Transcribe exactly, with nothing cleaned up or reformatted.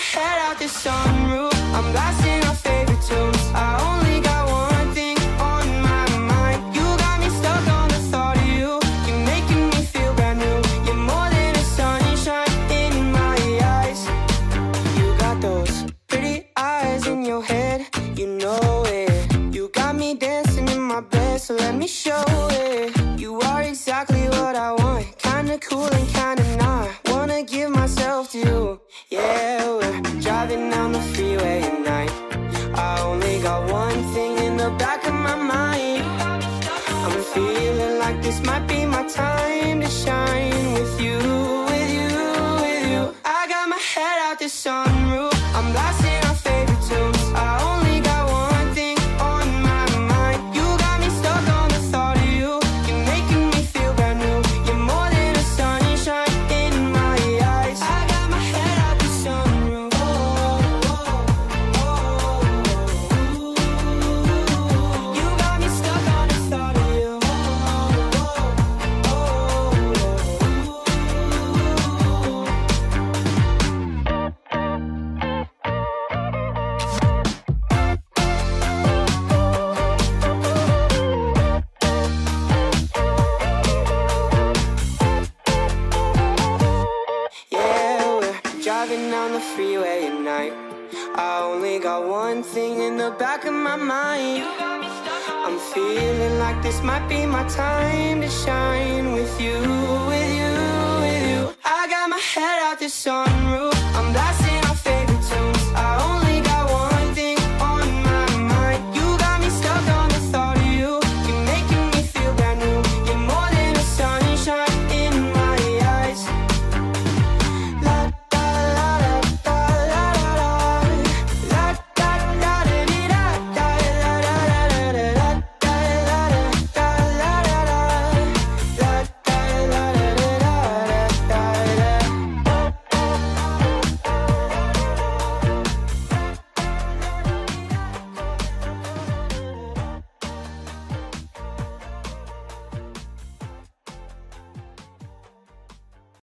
head out the sunroof. I'm blasting our favorite tunes. I only got one thing on my mind. You got me stuck on the thought of you. You're making me feel brand new. You're more than a sunshine in my eyes. You got those pretty eyes in your head, you know it. You got me dancing in my bed, so let me show it. You are exactly what I want, kinda cool and kinda not. Wanna give myself to you. Yeah, we're driving down the freeway at night. I only got one thing in the back of my mind. I'm feeling like this might be my time to shine with you, with you, with you. I got my head out the sunroof. I'm blasting our favorite tunes. I only got one thing on my mind. You got me stuck on the thought of you. You're making me feel brand new. You're more than a sunshine in my eyes. I got my head out the sunroof. Oh, oh, oh, oh. You got me stuck on the thought of you. Oh, oh, yeah, we're driving down the freeway at night. I only got one thing in the back of my mind. I'm feeling like this might be my time to shine with you, with you, with you. I got my head out the sunroof.